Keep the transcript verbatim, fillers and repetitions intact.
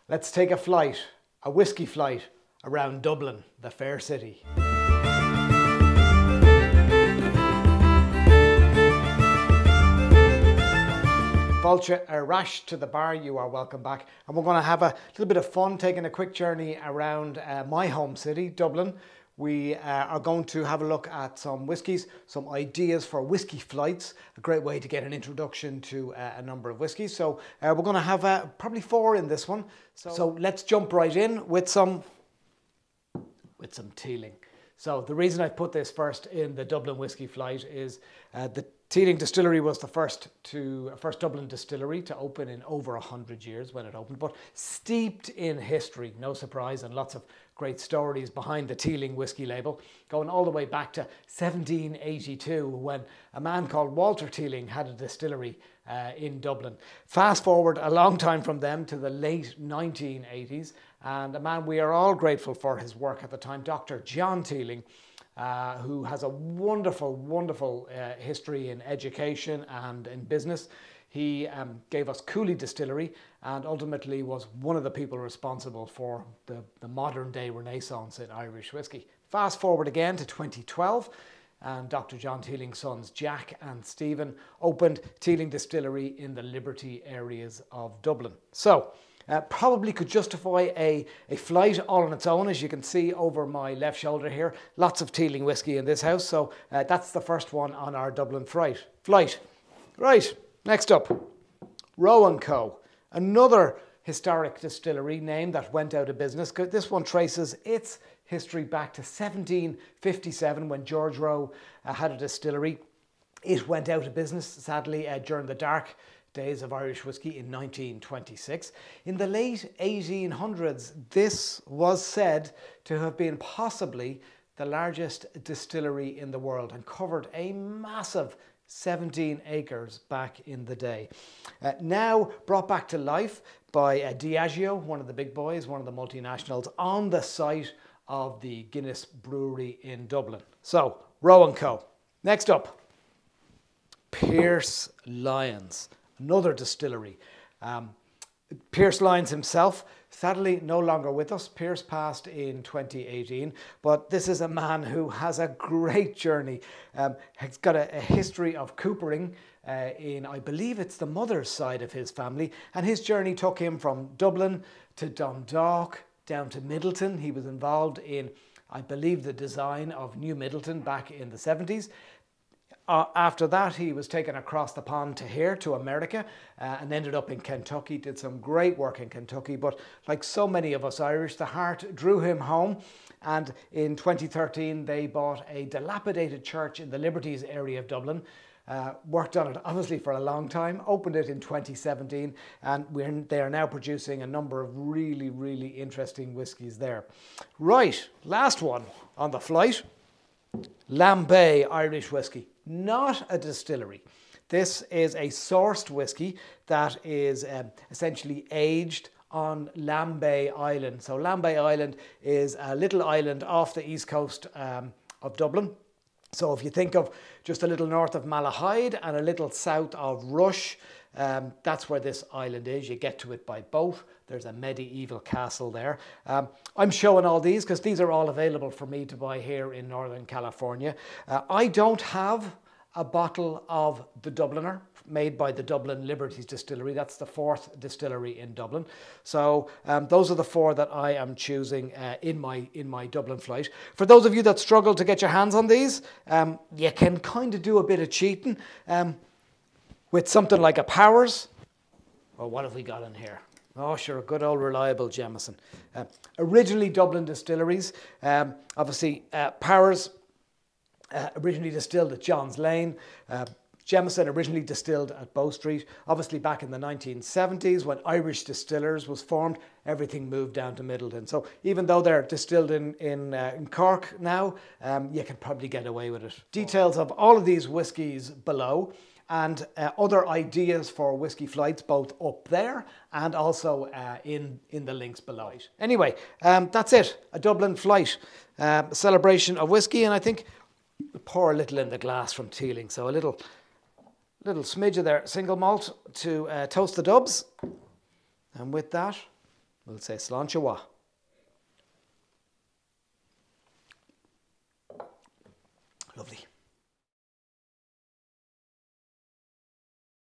Let's take a flight, a whisky flight, around Dublin, the fair city. Vulture a rash to the bar, you are welcome back. And we're going to have a little bit of fun taking a quick journey around uh, my home city, Dublin. We uh, are going to have a look at some whiskies, some ideas for whisky flights, a great way to get an introduction to uh, a number of whiskies. So uh, we're going to have uh, probably four in this one. So, so let's jump right in with some, with some Teeling. So the reason I put this first in the Dublin whisky flight is uh, the Teeling Distillery was the first to first Dublin distillery to open in over a hundred years when it opened, but steeped in history, no surprise, and lots of great stories behind the Teeling whisky label, going all the way back to seventeen eighty-two when a man called Walter Teeling had a distillery uh, in Dublin. Fast forward a long time from them to the late nineteen eighties, and a man we are all grateful for his work at the time, Doctor John Teeling, Uh, who has a wonderful, wonderful uh, history in education and in business. He um, gave us Cooley Distillery and ultimately was one of the people responsible for the, the modern day renaissance in Irish whiskey. Fast forward again to twenty twelve, and Doctor John Teeling's sons Jack and Stephen opened Teeling Distillery in the Liberty areas of Dublin. So, Uh, probably could justify a, a flight all on its own, as you can see over my left shoulder here. Lots of Teeling whisky in this house, so uh, that's the first one on our Dublin flight. Flight. Right, next up, Roe and Co. Another historic distillery name that went out of business. This one traces its history back to seventeen fifty-seven when George Roe uh, had a distillery. It went out of business, sadly, uh, during the dark days of Irish whiskey in nineteen twenty-six. In the late eighteen hundreds, this was said to have been possibly the largest distillery in the world and covered a massive seventeen acres back in the day. Uh, now brought back to life by uh, Diageo, one of the big boys, one of the multinationals, on the site of the Guinness Brewery in Dublin. So, Roe and Co. Next up, Pearse Lyons. Another distillery. Um, Pearse Lyons himself, sadly no longer with us. Pearse passed in twenty eighteen, but this is a man who has a great journey. Um, he's got a, a history of coopering uh, in, I believe it's the mother's side of his family, and his journey took him from Dublin to Dundalk, down to Midleton. He was involved in, I believe, the design of New Midleton back in the seventies. Uh, after that, he was taken across the pond to here, to America, uh, and ended up in Kentucky, did some great work in Kentucky. But like so many of us Irish, the heart drew him home. And in twenty thirteen, they bought a dilapidated church in the Liberties area of Dublin. Uh, worked on it obviously for a long time, opened it in twenty seventeen, and we're, they are now producing a number of really, really interesting whiskies there. Right, last one on the flight, Lambay Irish whiskey. Not a distillery. This is a sourced whiskey that is um, essentially aged on Lambay Island. So Lambay Island is a little island off the east coast um, of Dublin. So if you think of just a little north of Malahide and a little south of Rush, um, that's where this island is. You get to it by boat. There's a medieval castle there. Um, I'm showing all these because these are all available for me to buy here in Northern California. Uh, I don't have a bottle of the Dubliner made by the Dublin Liberties Distillery. That's the fourth distillery in Dublin. So um, those are the four that I am choosing uh, in my in my Dublin flight. For those of you that struggle to get your hands on these, um, you can kind of do a bit of cheating um, with something like a Powers. Well, what have we got in here? Oh, sure, a good old reliable Jameson. Uh, originally Dublin distilleries, um, obviously uh, Powers, Uh, originally distilled at John's Lane. Uh, Jameson originally distilled at Bow Street. Obviously back in the nineteen seventies when Irish Distillers was formed, everything moved down to Midleton. So even though they're distilled in, in, uh, in Cork now, um, you can probably get away with it. Details of all of these whiskies below, and uh, other ideas for whisky flights both up there and also uh, in, in the links below. Anyway, um, that's it. A Dublin flight. Uh, a celebration of whisky, and I think pour a little in the glass from Teeling. So a little little smidge of their single malt to uh, toast the dubs. And with that, we'll say sláinte mhath. Lovely.